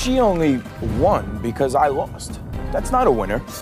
She only won because I lost. That's not a winner.